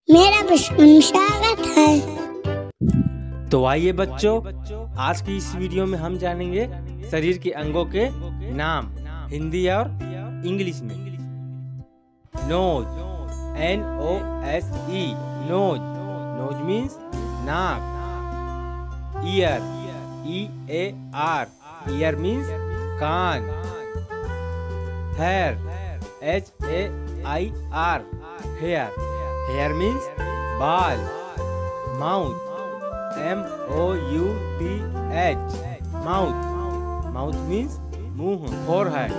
मेरा प्रश्न स्वागत है। तो आइए बच्चों, आज की इस वीडियो में हम जानेंगे शरीर के अंगों के नाम हिंदी और इंग्लिश में। Nose, NOSE, nose, nose means नाक। ईयर, EAR, ईयर मीन्स कान। Hair, HAIR, hair, hair means बाल। Mouth, MOUTH, mouth, mouth means मुंह। Forehead,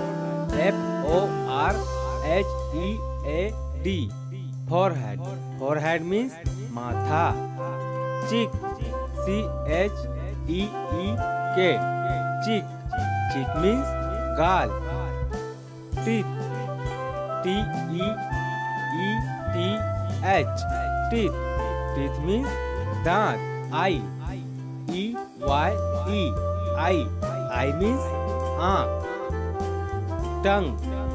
FORHEAD, forehead, forehead means माथा। Cheek, CHEEK, cheek, cheek means गाल। Teeth, TEETH, teeth, teeth means दांत। Eye, EYE, eye, eye means आँख। Tongue,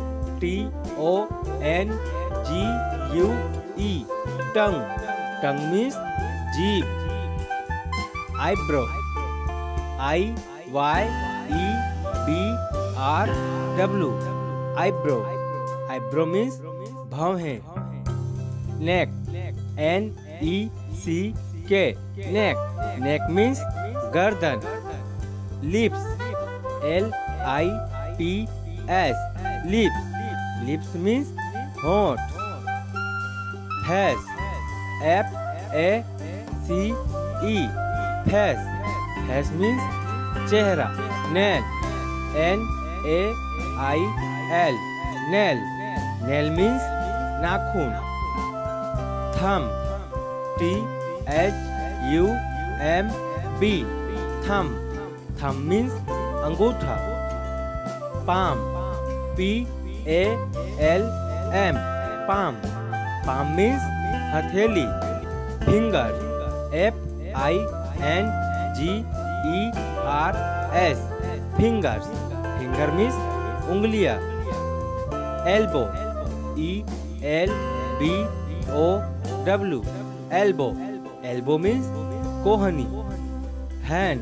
TONGUE, tongue, tongue means जीभ। Eyebrow, IYEBRW, eyebrow, eyebrow means भौहें। Neck, NECK, neck, neck means गर्दन। Lips, LIPS, lips, lips means होंठ। Face, FACE, face, face means चेहरा। Nail, NAIL, nail, nail means नाखून। Thumb, THUMB, thumb, thumb means अंगूठा। Palm, PALM, palm, palm means हथेली। Finger, FINGERS, fingers, finger means उंगलियां। Elbow, ELBOW, elbow, elbow means कोहनी। Hand,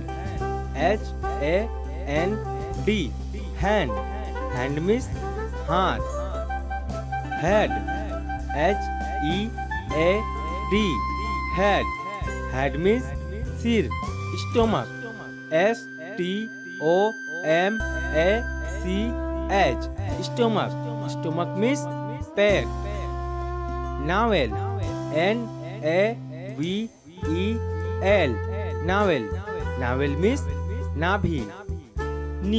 HAND, hand, hand means हाथ। Head, HEAD, head, head means सिर। Stomach, STOMACH, stomach, stomach means पेट। Novel, NAVEL, novel, novel means नाभि। नी,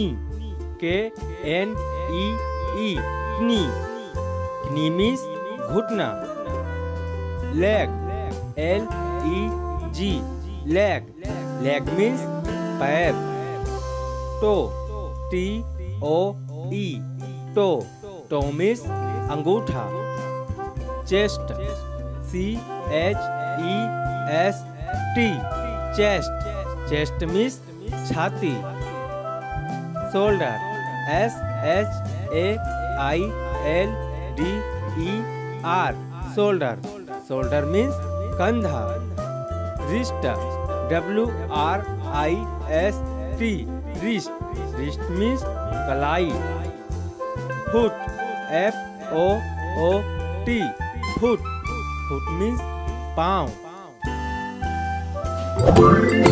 KNEE, नी, नी means घुटना। Leg, LEG, leg, leg means पैर। Toe, TOE, toe, toe means अंगूठा। Chest, CHEST, chest, chest means छाती। Shoulder, SHAILDER, shoulder, shoulder means कंधा। Wrist, WRIST, wrist, wrist means कलाई। Foot, FOOT, foot, foot means पाँव।